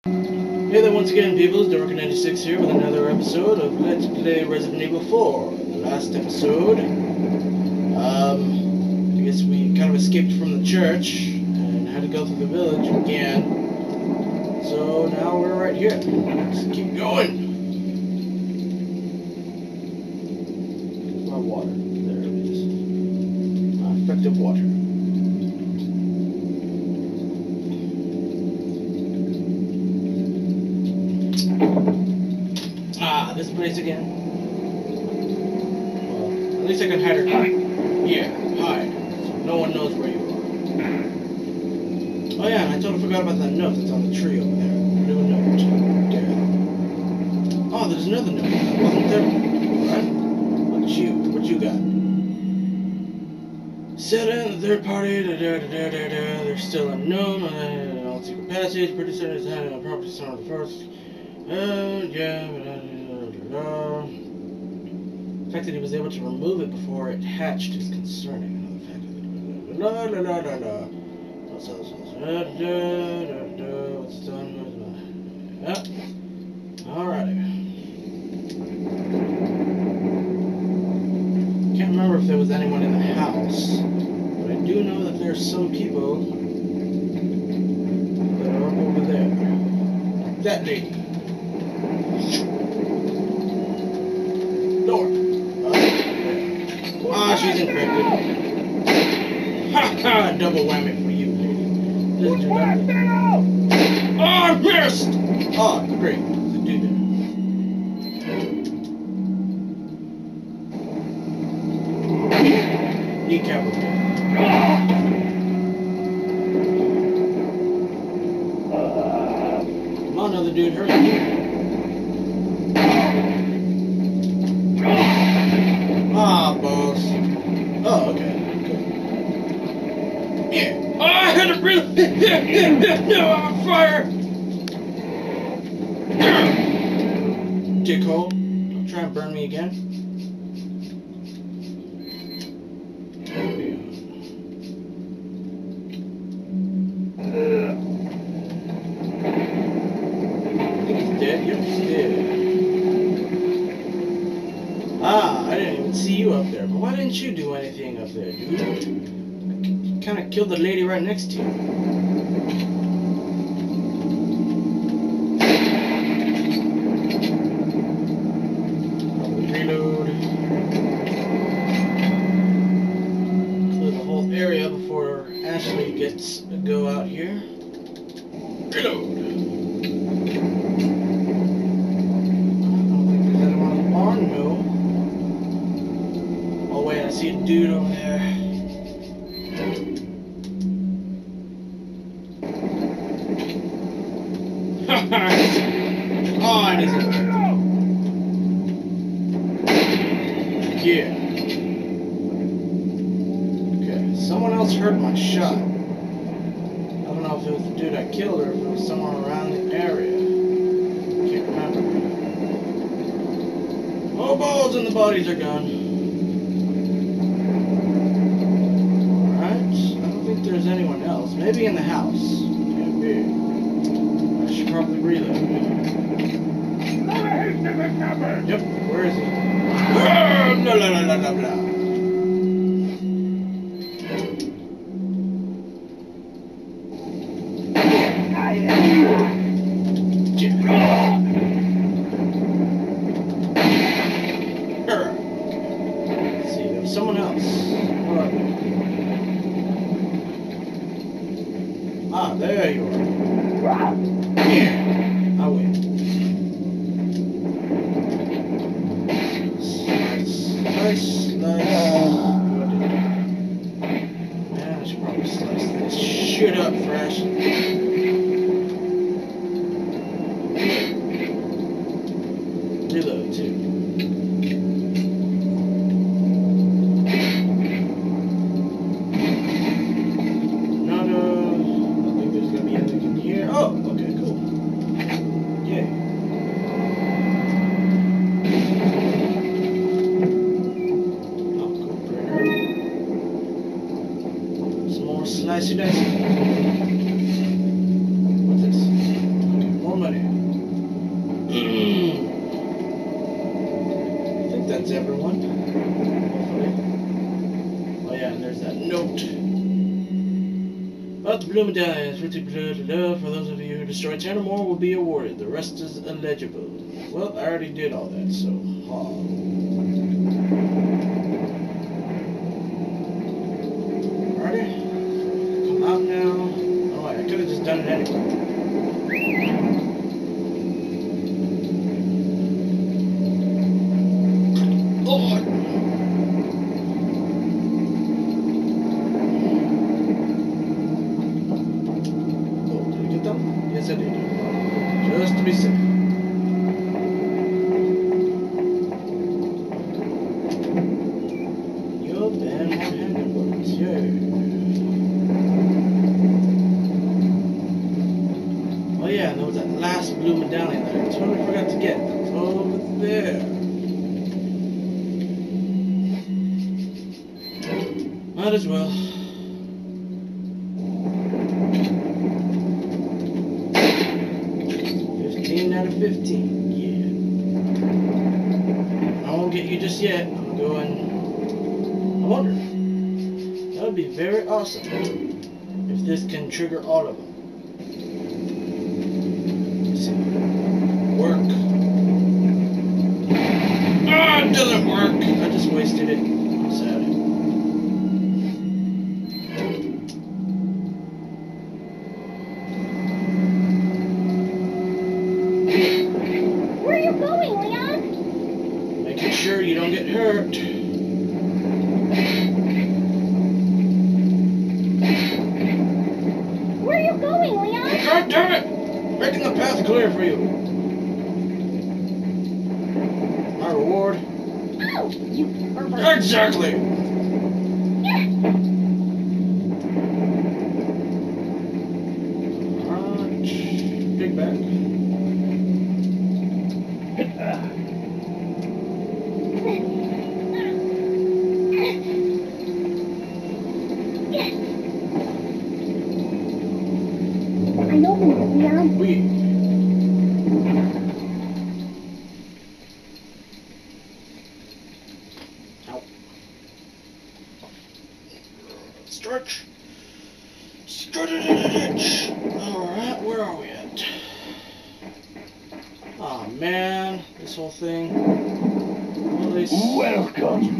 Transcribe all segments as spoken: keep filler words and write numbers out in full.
Hey there once again, people. It's Dork ninety-six here with another episode of Let's Play Resident Evil four. In the last episode, um, I guess we kind of escaped from the church and had to go through the village again. So now we're right here. Let's keep going. My water. There it is. Uh, effective water. Ah, this place again. Well, at least I can hide her. Yeah, hide. So no one knows where you are. Oh yeah, and I totally forgot about that note that's on the tree over there. New note. Death. Oh, there's another note. That wasn't there. Alright. What you? What you got? Set in the third party. Da, da, da, da, da, da. They're still unknown. Uh, all secret passage. Pretty soon it's hiding on property center of the first. Uh, yeah, blah, blah, blah, blah. The fact that he was able to remove it before it hatched is concerning. The fact that blah, blah, blah, blah, blah. What's else? What's done? Yep. Alrighty. Can't remember if there was anyone in the house, but I do know that there's some people that are up over there. Like that lady. Door. Ah, she's infected. Ha ha! Double whammy for you, lady. Just do that. Oh, I missed! Oh, great. There's a dude there. Decapitated. Come on, another dude, hurry. Ah, balls. Oh, okay. Good. Yeah. Oh, I had to breathe. No, I'm on fire. Dickhole. Don't try and burn me again. I think he's dead. Yep, he's dead. Ah, I didn't even see you up there. But why didn't you do anything up there, dude? You kind of killed the lady right next to you. Reload. Clear the whole area before Ashley gets a go out here. Reload. I see a dude over there. Oh, and he's in there. Yeah. Okay, someone else heard my shot. I don't know if it was the dude I killed or if it was someone around the area. Can't remember. Oh, balls and the bodies are gone. There's anyone else. Maybe in the house. Can't be. I should probably reload. Yep, where is he? Blah, blah, blah, blah, blah, blah. Let's see, there's someone else. Where are they? Ah, there you are. Yeah, I win. Slice, slice, slice. Man, I should probably slice this shit up fresh. Reload, too. Oh, okay, cool. Yeah. Oh, cool. Some more slicey dicey. What's this? Okay, more beats everyone. Hopefully. Oh yeah, and there's that note. About the blue medallions, fifty blah, blah, blah, for those of you who destroy ten or more will be awarded. The rest is illegible. Well, I already did all that, so ha. Alrighty. Come out now. Oh, I could have just done it anyway. Lord! Oh, did I get them? Yes, I did. Just to be safe. Yup, and more handgun bullets. Yay. Oh yeah, and there was that last blue medallion that I totally forgot to get. It's over there. Might as well. fifteen out of fifteen, yeah. I won't get you just yet. I'm going. I wonder. That would be very awesome if this can trigger all of them. Work. Ah, it doesn't work. I just wasted it. I'm sad. Where are you going, Leon? Making sure you don't get hurt. Where are you going, Leon? God damn it! Making the path clear for you. My reward. Oh, you pervert. Exactly. Alright. Big bag. I opened it, Leon. We. Ow. Stretch. Stretch it in a ditch. Alright, where are we at? Aw, oh, man. This whole thing. Well, they Welcome.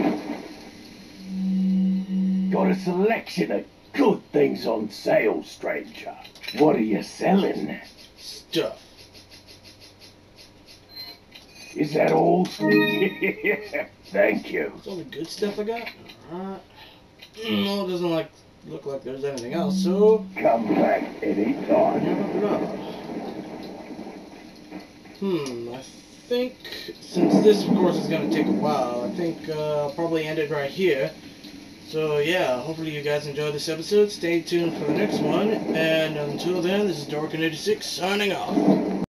Got a selection of good things on sale, stranger. What are you selling? Stuff. Is that all? Thank you. That's all the good stuff I got? Alright. No, it doesn't like look like there's anything else, so Come back anytime. Hmm, I think since this of course is gonna take a while, I think uh, I'll probably end it right here. So yeah, hopefully you guys enjoyed this episode. Stay tuned for the next one, and until then, this is Dorkin eighty-six signing off.